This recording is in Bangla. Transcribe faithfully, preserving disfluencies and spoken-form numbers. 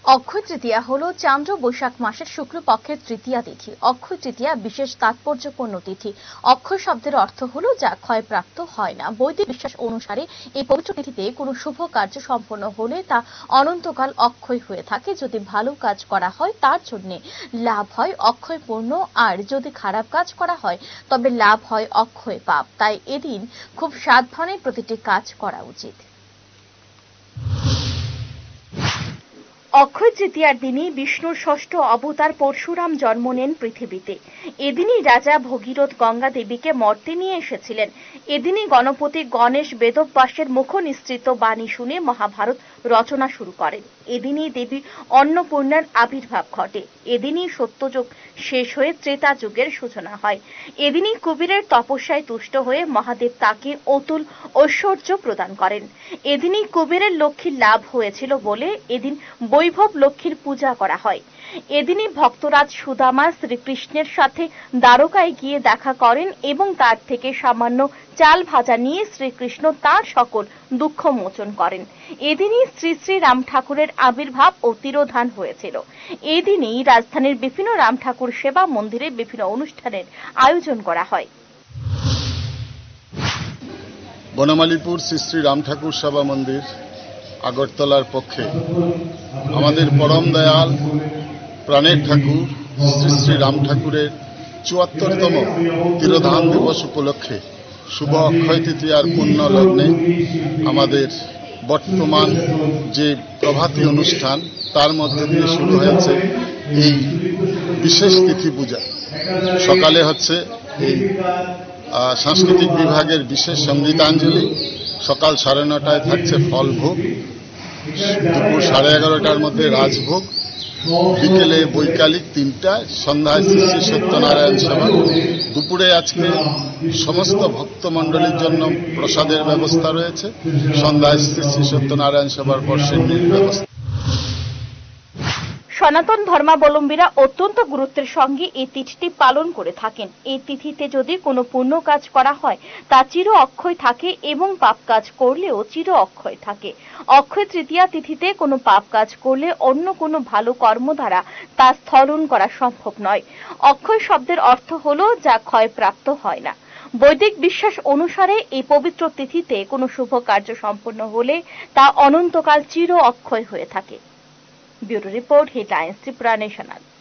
অক্ষয় তৃতীয়া হল চান্দ্র বৈশাখ মাসের শুক্লপক্ষের তৃতীয়া তিথি। অক্ষয় তৃতীয়া বিশেষ তাৎপর্যপূর্ণ তিথি। অক্ষয় শব্দের অর্থ হল যা ক্ষয়প্রাপ্ত হয় না। বৈদিক বিশ্বাস অনুসারে এই পবিত্র তিথিতে কোনো শুভ কার্য সম্পন্ন হলে তা অনন্তকাল অক্ষয় হয়ে থাকে। যদি ভালো কাজ করা হয় তার জন্য লাভ হয় অক্ষয় পূর্ণ, আর যদি খারাপ কাজ করা হয় তবে লাভ হয় অক্ষয় পাপ। তাই এদিন খুব সাবধানে প্রতিটি কাজ করা উচিত। অক্ষয় তৃতীয়ার দিনই বিষ্ণুর ষষ্ঠ অবতার পরশুরাম জন্ম নেন পৃথিবীতে। এদিনই রাজা ভগীরথ গঙ্গা দেবীকে মর্তে নিয়ে এসেছিলেন। এদিনই গণপতি গণেশ বেদব্যাসের মুখ নিঃসৃত বাণী শুনে মহাভারত রচনা শুরু করেন। এদিনই দেবী অন্নপূর্ণার আবির্ভাব ঘটে। এদিনই সত্যযুগ শেষ হয়ে ত্রেতা যুগের সূচনা হয়। এদিনই কুবেরের তপস্যায় তুষ্ট হয়ে মহাদেব তাকে অতুল ঐশ্বর্য প্রদান করেন। এদিনই কুবেরের লক্ষ্মীর লাভ হয়েছিল বলে এদিন বৈভব লক্ষ্মীর পূজা করা হয়। এদিনই ভক্তরাজ সুদামা শ্রীকৃষ্ণের সাথে দ্বারকায় গিয়ে দেখা করেন এবং তার থেকে সামান্য চাল ভাজা নিয়ে শ্রীকৃষ্ণ তার সকল দুঃখ মোচন করেন। এদিনই শ্রী শ্রী রাম ঠাকুরের আবির্ভাব ও তিরোধান হয়েছিল। এদিনই রাজধানীর বিভিন্ন রাম ঠাকুর সেবা মন্দিরে বিভিন্ন অনুষ্ঠানের আয়োজন করা হয়। বনমালীপুর শ্রী শ্রী রাম ঠাকুর সেবা মন্দির আগরতলার পক্ষে আমাদের পরম দয়াল প্রাণের ঠাকুর শ্রী শ্রী রাম ঠাকুরের চুয়াত্তরতম তিরোধান দিবস উপলক্ষে শুভ অক্ষয় তৃতীয়ার পুণ্য লগ্নে আমাদের বর্তমান যে প্রভাতী অনুষ্ঠান তার মধ্যে দিয়ে শুরু হয়েছে এই বিশেষ তিথি পূজা। সকালে হচ্ছে এই সাংস্কৃতিক বিভাগের বিশেষ সঙ্গীতাঞ্জলি, সকাল সাড়ে নটায় থাকছে ফলভোগ, দুপুর সাড়ে এগারোটার মধ্যে রাজভোগ, বিকেলে বৈকালিক তিনটায়, সন্ধ্যায় শ্রী শ্রী সত্যনারায়ণ সেবা। দুপুরে আজকে সমস্ত ভক্তমণ্ডলীর জন্য প্রসাদের ব্যবস্থা রয়েছে। সন্ধ্যায় শ্রী শ্রী সত্যনারায়ণ সেবার পর সিন্নির ব্যবস্থা। সনাতন ধর্মাবলম্বীরা অত্যন্ত গুরুত্বের সঙ্গে এই তিথিটি পালন করে থাকেন। এই তিথিতে যদি কোনো পুণ্য কাজ করা হয় তা চির অক্ষয় থাকে এবং পাপ কাজ করলেও চির অক্ষয় থাকে। অক্ষয় তৃতীয়া তিথিতে কোনো পাপ কাজ করলে অন্য কোনো ভালো কর্ম দ্বারা তা স্থলন করা সম্ভব নয়। অক্ষয় শব্দের অর্থ হল যা ক্ষয়প্রাপ্ত হয় না। বৈদিক বিশ্বাস অনুসারে এই পবিত্র তিথিতে কোনো শুভ কার্য সম্পন্ন হলে তা অনন্তকাল চির অক্ষয় হয়ে থাকে। Bureau report, headlines, Tripura national.